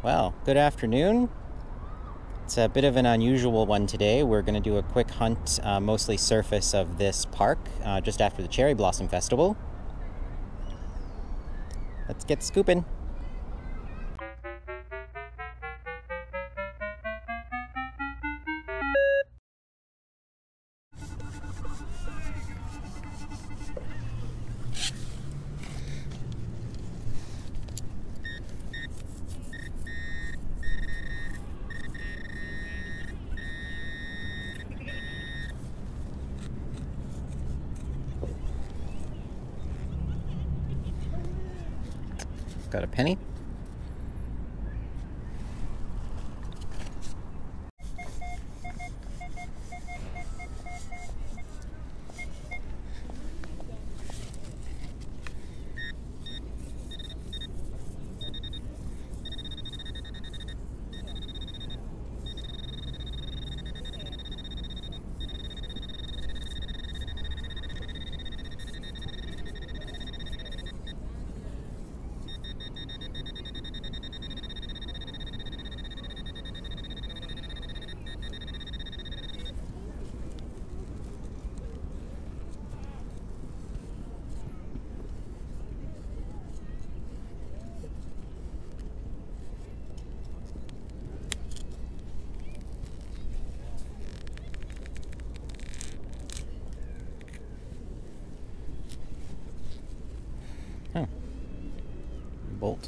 Well, good afternoon. It's a bit of an unusual one today. We're going to do a quick hunt, mostly surface of this park, just after the Cherry Blossom Festival. Let's get scooping. Got a penny. Oh, bolt.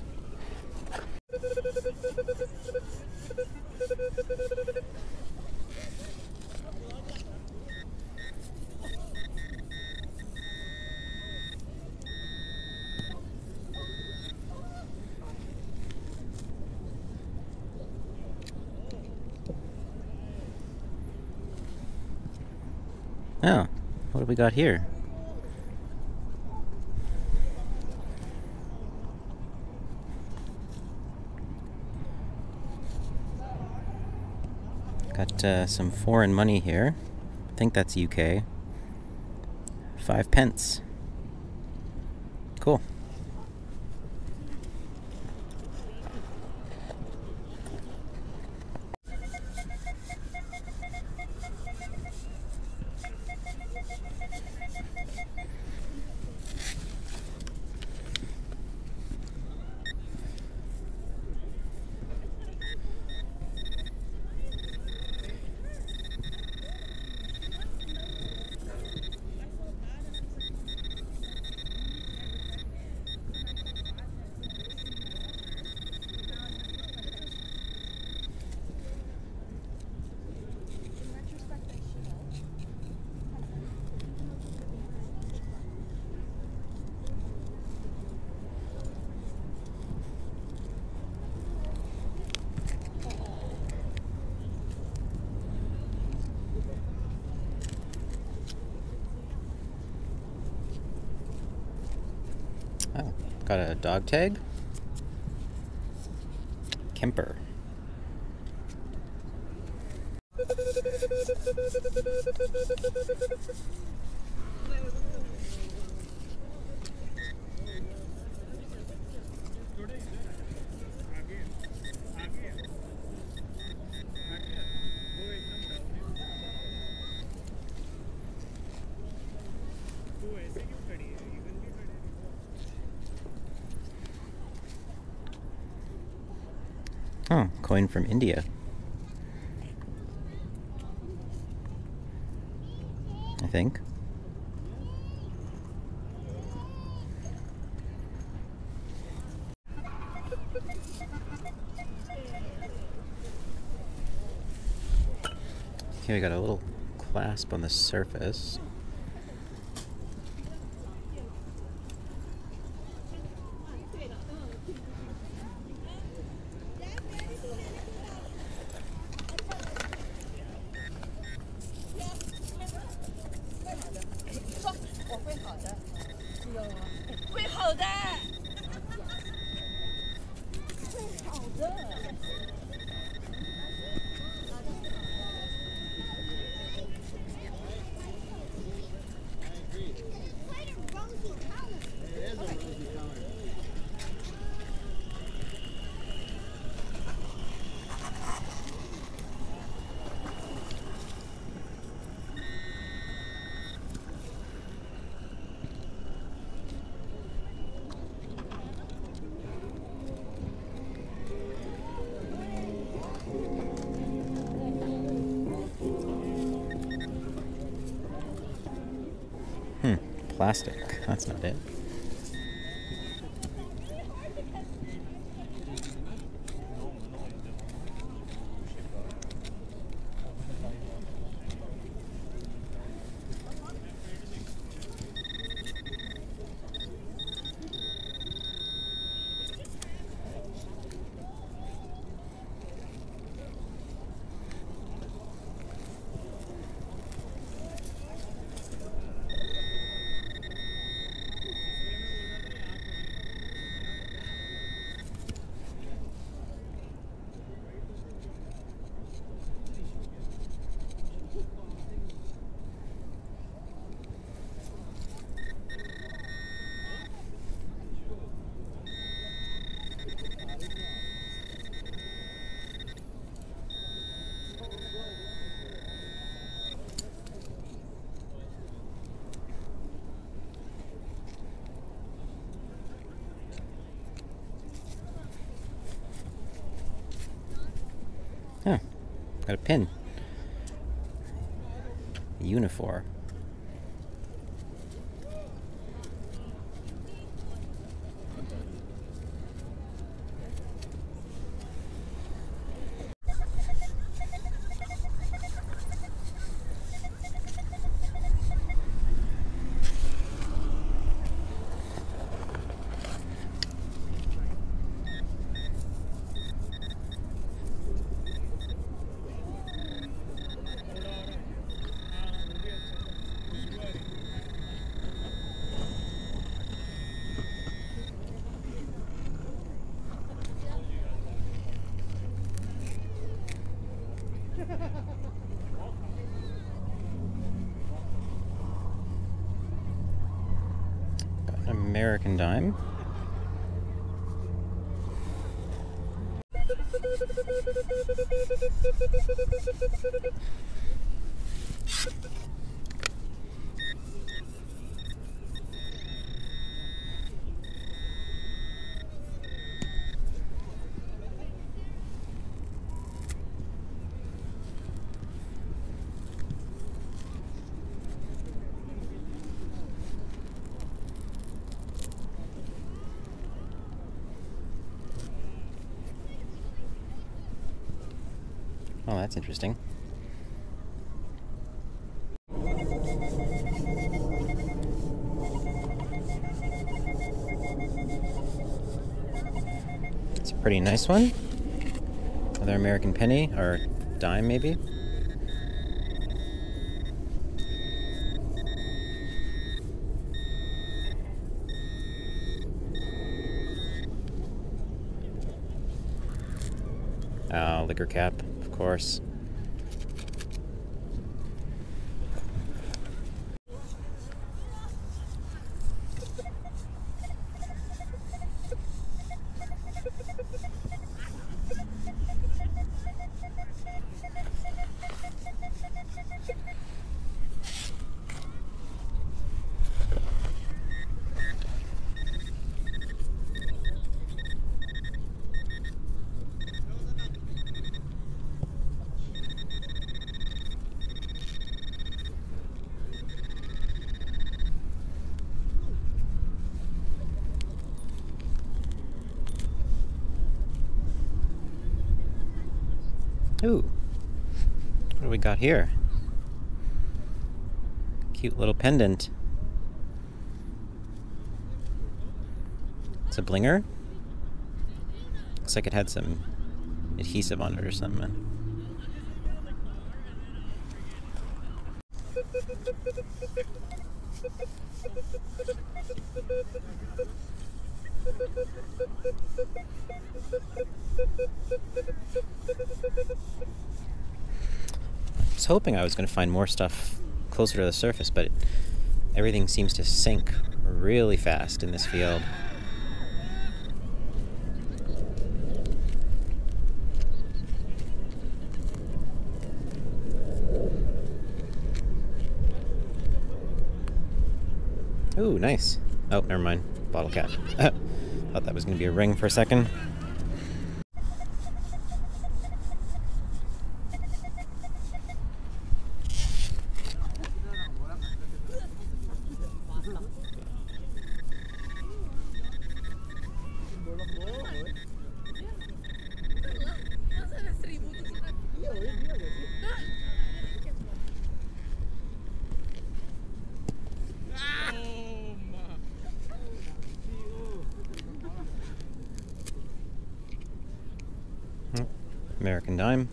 Oh, what have we got here? Got some foreign money here. I think that's UK. 5 pence. Cool. Oh, got a dog tag. Kemper. Oh, coin from India. I think. Okay, we got a little clasp on the surface. plastic. That's not it. Huh. Got a pin. A uniform. Got an American dime. Oh, that's interesting. It's a pretty nice one. Another American penny, or dime maybe. Liquor cap, of course. Ooh, what do we got here? Cute little pendant. It's a blinger. Looks like it had some adhesive on it or something. I was hoping I was going to find more stuff closer to the surface, but everything seems to sink really fast in this field. Ooh, nice. Oh, never mind. Bottle cap. Thought that was going to be a ring for a second. American dime.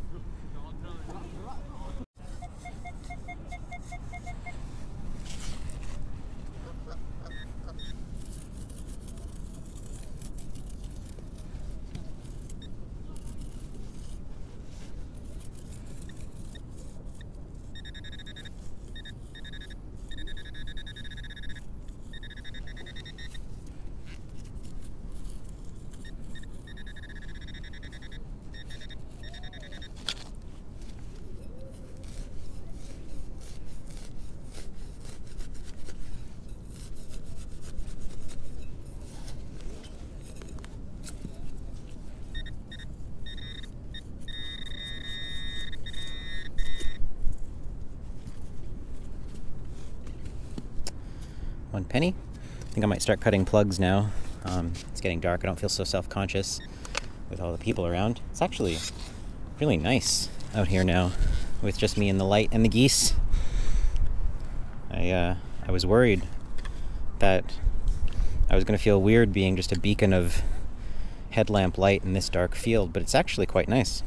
$1. I think I might start cutting plugs now. It's getting dark. I don't feel so self-conscious with all the people around. It's actually really nice out here now with just me and the light and the geese. I was worried that I was going to feel weird being just a beacon of headlamp light in this dark field, but it's actually quite nice.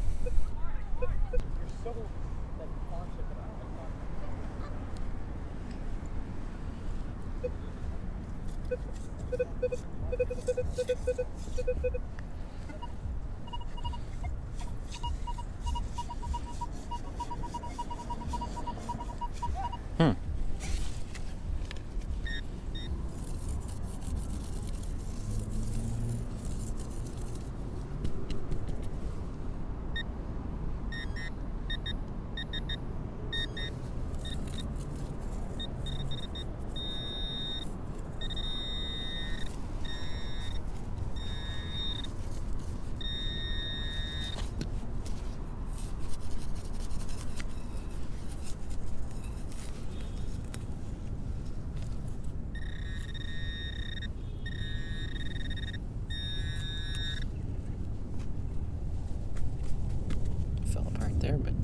There, but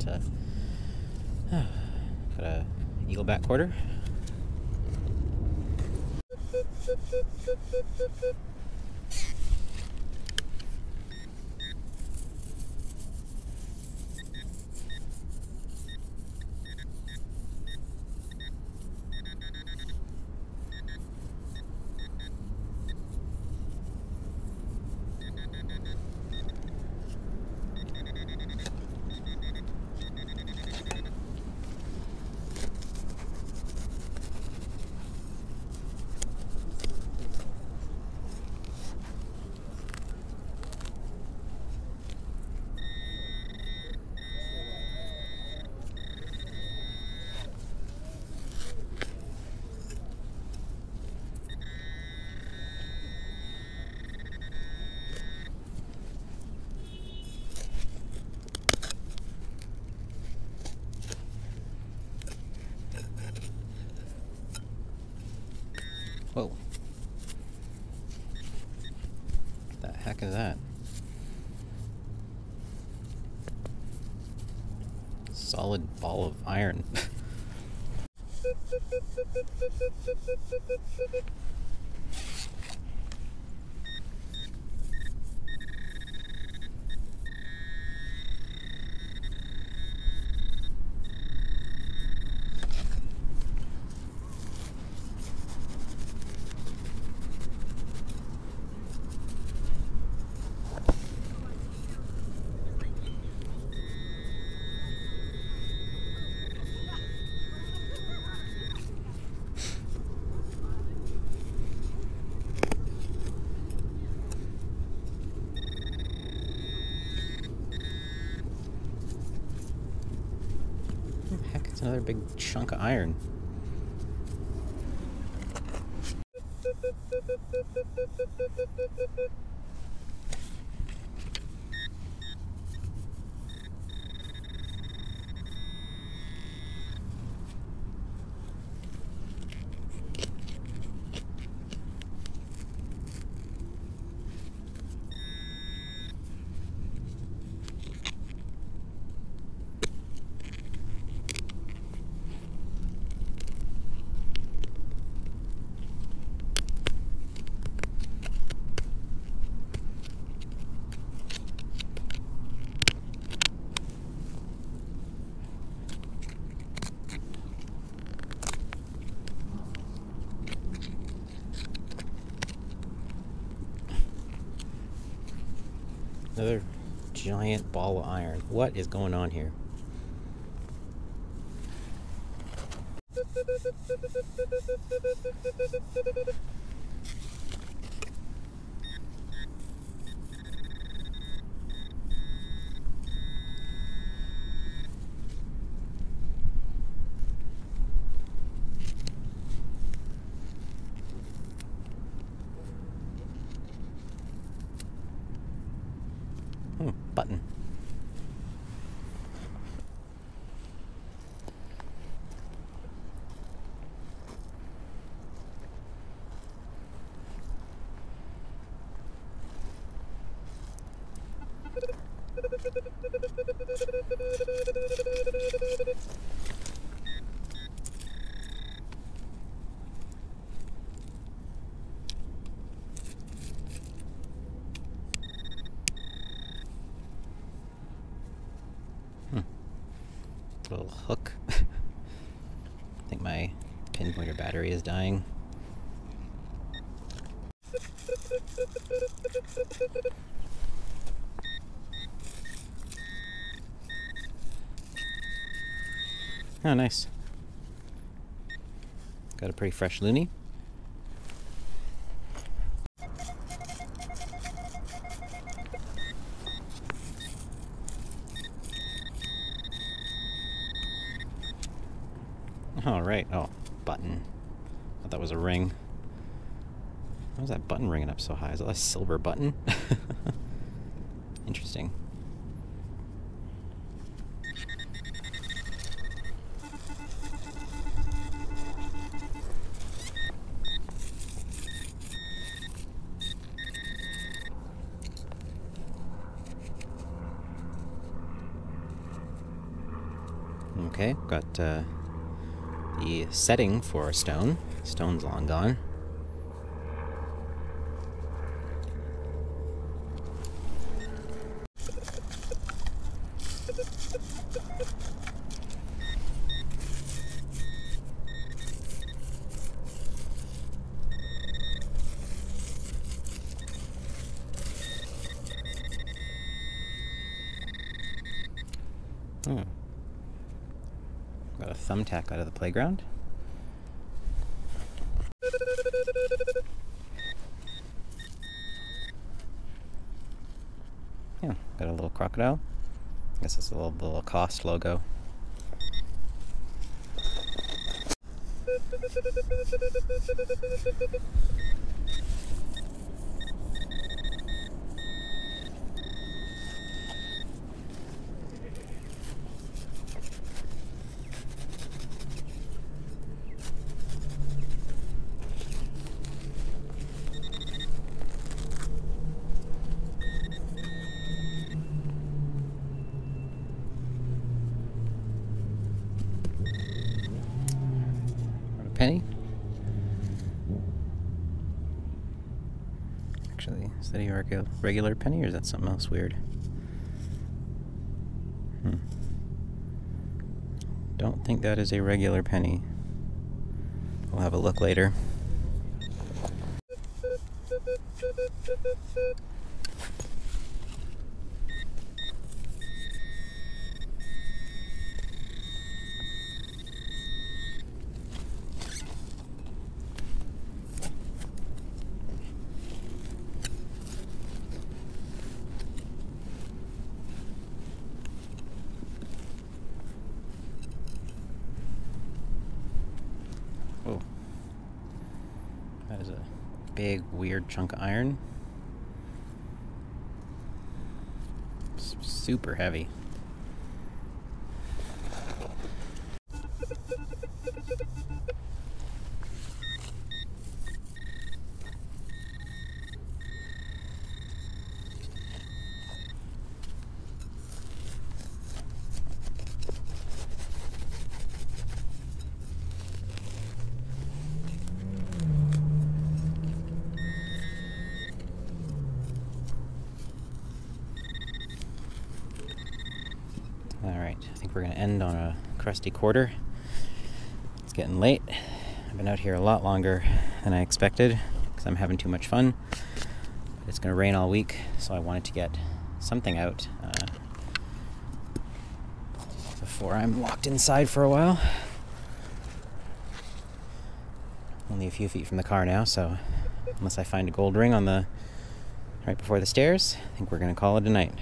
got a eagleback quarter. Whoa. What the heck is that? Solid ball of iron. Heck, it's another big chunk of iron. Another giant ball of iron. What is going on here? Button. Little hook. I think my pinpointer battery is dying. Oh, nice. Got a pretty fresh loonie. All right. Oh, button. I thought that was a ring. Why was that button ringing up so high? Is that a silver button? Interesting. Okay, got the setting for a stone. Stone's long gone. Got a thumbtack out of the playground. Yeah, got a little crocodile. I guess it's a little Lacoste logo. Penny? Actually, is that a regular penny, or is that something else weird? Don't think that is a regular penny. We'll have a look later. Oh, that is a big, weird chunk of iron. It's super heavy. Alright, I think we're going to end on a crusty quarter. It's getting late. I've been out here a lot longer than I expected because I'm having too much fun. But it's going to rain all week, so I wanted to get something out before I'm locked inside for a while. Only a few feet from the car now, so unless I find a gold ring on the right before the stairs, I think we're gonna call it a night.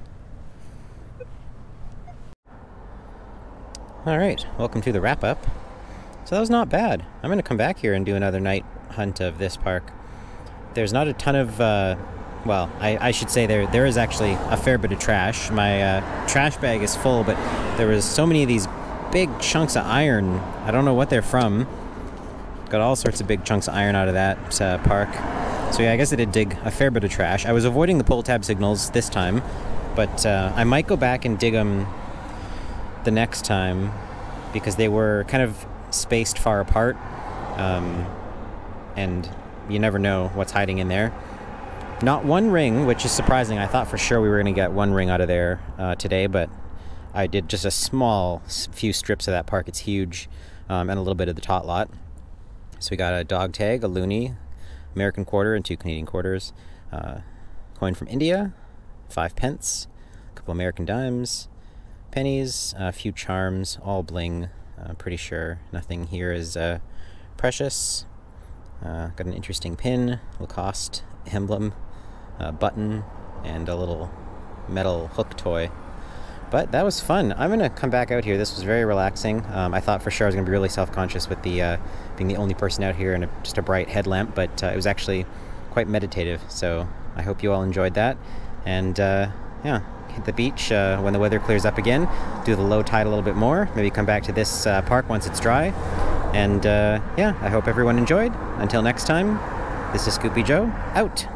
All right, welcome to the wrap-up. So that was not bad. I'm gonna come back here and do another night hunt of this park. There's not a ton of, well, I should say there is actually a fair bit of trash. My trash bag is full, but there was so many of these big chunks of iron. I don't know what they're from. Got all sorts of big chunks of iron out of that park. So yeah, I guess I did dig a fair bit of trash. I was avoiding the pull tab signals this time, but I might go back and dig them the next time because they were kind of spaced far apart, and you never know what's hiding in there. Not one ring, which is surprising. I thought for sure we were going to get one ring out of there today, but I did just a small few strips of that park. It's huge, and a little bit of the tot lot. So we got a dog tag, a loonie, American quarter, and 2 Canadian quarters. Coin from India, 5 pence, a couple American dimes, pennies, a few charms, all bling. Pretty sure nothing here is precious. Got an interesting pin, Lacoste emblem, button, and a little metal hook toy. But that was fun. I'm gonna come back out here. This was very relaxing. I thought for sure I was gonna be really self-conscious with the being the only person out here and just a bright headlamp, but it was actually quite meditative. So I hope you all enjoyed that. And yeah, hit the beach when the weather clears up again. Do the low tide a little bit more. Maybe come back to this park once it's dry. And yeah, I hope everyone enjoyed. Until next time, this is Scoopy Joe, out.